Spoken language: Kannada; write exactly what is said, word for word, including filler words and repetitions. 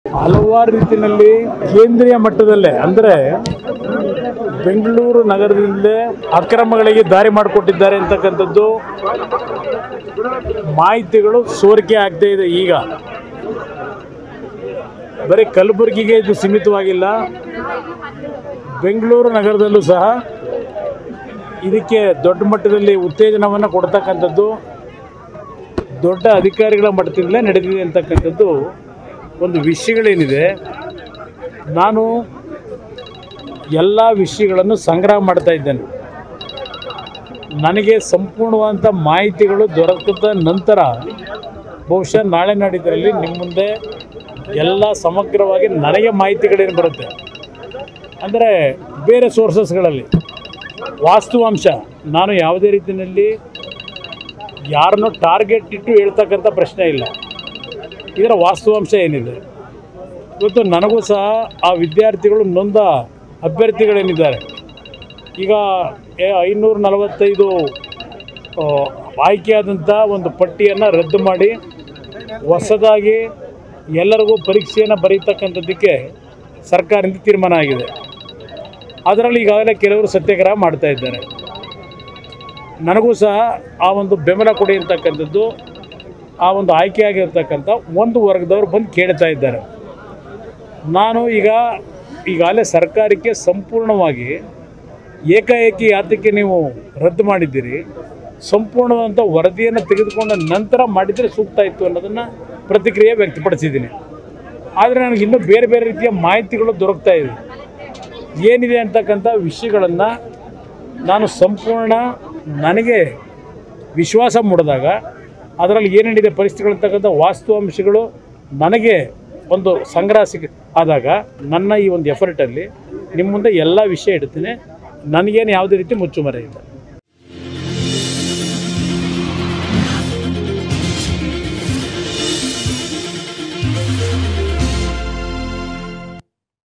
ಹಲವಾರು ರೀತಿಯಲ್ಲಿ ಕೇಂದ್ರೀಯ ಮಟ್ಟದಲ್ಲೇ ಅಂದರೆ ಬೆಂಗಳೂರು ನಗರದಿಂದ ಅಕ್ರಮಗಳಿಗೆ ದಾರಿ ಮಾಡಿಕೊಟ್ಟಿದ್ದಾರೆ ಅಂತಕ್ಕಂಥದ್ದು ಮಾಹಿತಿಗಳು ಸೋರಿಕೆ ಆಗ್ತಾ ಇದೆ. ಈಗ ಬರೀ ಕಲಬುರಗಿಗೆ ಇದು ಸೀಮಿತವಾಗಿಲ್ಲ, ಬೆಂಗಳೂರು ನಗರದಲ್ಲೂ ಸಹ ಇದಕ್ಕೆ ದೊಡ್ಡ ಮಟ್ಟದಲ್ಲಿ ಉತ್ತೇಜನವನ್ನು ಕೊಡ್ತಕ್ಕಂಥದ್ದು ದೊಡ್ಡ ಅಧಿಕಾರಿಗಳ ಮಟ್ಟದಿಂದಲೇ ನಡೆದಿದೆ ಅಂತಕ್ಕಂಥದ್ದು ಒಂದು ವಿಷಯಗಳೇನಿದೆ. ನಾನು ಎಲ್ಲ ವಿಷಯಗಳನ್ನು ಸಂಗ್ರಹ ಮಾಡ್ತಾ ಇದ್ದೇನೆ. ನನಗೆ ಸಂಪೂರ್ಣವಾದಂಥ ಮಾಹಿತಿಗಳು ದೊರಕಿದ ನಂತರ ಬಹುಶಃ ನಾಳೆ ನಾಡಿದ್ದರಲ್ಲಿ ನಿಮ್ಮ ಮುಂದೆ ಎಲ್ಲ ಸಮಗ್ರವಾಗಿ ನನಗೆ ಮಾಹಿತಿಗಳೇನು ಬರುತ್ತೆ ಅಂದರೆ ಬೇರೆ ಸೋರ್ಸಸ್ಗಳಲ್ಲಿ ವಾಸ್ತವಾಂಶ, ನಾನು ಯಾವುದೇ ರೀತಿಯಲ್ಲಿ ಯಾರನ್ನೂ ಟಾರ್ಗೆಟ್ ಇಟ್ಟು ಹೇಳ್ತಕ್ಕಂಥ ಪ್ರಶ್ನೆ ಇಲ್ಲ. ಇದರ ವಾಸ್ತವಾಂಶ ಏನಿದೆ ಇವತ್ತು ನನಗೂ ಸಹ ಆ ವಿದ್ಯಾರ್ಥಿಗಳು ನೊಂದ ಅಭ್ಯರ್ಥಿಗಳೇನಿದ್ದಾರೆ, ಈಗ ಐನೂರ ನಲವತ್ತೈದು ಆಯ್ಕೆಯಾದಂಥ ಒಂದು ಪಟ್ಟಿಯನ್ನು ರದ್ದು ಮಾಡಿ ಹೊಸದಾಗಿ ಎಲ್ಲರಿಗೂ ಪರೀಕ್ಷೆಯನ್ನು ಬರೀತಕ್ಕಂಥದ್ದಕ್ಕೆ ಸರ್ಕಾರದಿಂದ ತೀರ್ಮಾನ ಆಗಿದೆ. ಅದರಲ್ಲಿ ಈಗಾಗಲೇ ಕೆಲವರು ಸತ್ಯಾಗ್ರಹ ಮಾಡ್ತಾ ಇದ್ದಾರೆ. ನನಗೂ ಸಹ ಆ ಒಂದು ಬೆಂಬಲ ಕೊಡಿ ಅಂತಕ್ಕಂಥದ್ದು ಆ ಒಂದು ಆಯ್ಕೆಯಾಗಿರ್ತಕ್ಕಂಥ ಒಂದು ವರ್ಗದವರು ಬಂದು ಕೇಳ್ತಾ ಇದ್ದಾರೆ. ನಾನು ಈಗ ಈಗಾಗಲೇ ಸರ್ಕಾರಕ್ಕೆ ಸಂಪೂರ್ಣವಾಗಿ ಏಕಾಏಕಿ ಯಾತಕ್ಕೆ ನೀವು ರದ್ದು ಮಾಡಿದ್ದೀರಿ, ಸಂಪೂರ್ಣವಾದಂಥ ವರದಿಯನ್ನು ತೆಗೆದುಕೊಂಡ ನಂತರ ಮಾಡಿದರೆ ಸೂಕ್ತ ಇತ್ತು ಅನ್ನೋದನ್ನು ಪ್ರತಿಕ್ರಿಯೆ ವ್ಯಕ್ತಪಡಿಸಿದ್ದೀನಿ. ಆದರೆ ನನಗೆ ಇನ್ನೂ ಬೇರೆ ಬೇರೆ ರೀತಿಯ ಮಾಹಿತಿಗಳು ದೊರಕ್ತಾ ಇದೆ. ಏನಿದೆ ಅಂತಕ್ಕಂಥ ವಿಷಯಗಳನ್ನು ನಾನು ಸಂಪೂರ್ಣ ನನಗೆ ವಿಶ್ವಾಸ ಮೂಡಿದಾಗ ಅದರಲ್ಲಿ ಏನೇನಿದೆ ಪರಿಸ್ಥಿತಿಗಳಂತಕ್ಕಂಥ ವಾಸ್ತವಾಂಶಗಳು ನನಗೆ ಒಂದು ಸಂಗ್ರಹ ಸಿಗ ಆದಾಗ ನನ್ನ ಈ ಒಂದು ಎಫರ್ಟಲ್ಲಿ ನಿಮ್ಮ ಮುಂದೆ ಎಲ್ಲ ವಿಷಯ ಇಡ್ತೀನಿ. ನನಗೇನು ಯಾವುದೇ ರೀತಿ ಮುಚ್ಚುಮರೆ ಇಲ್ಲ.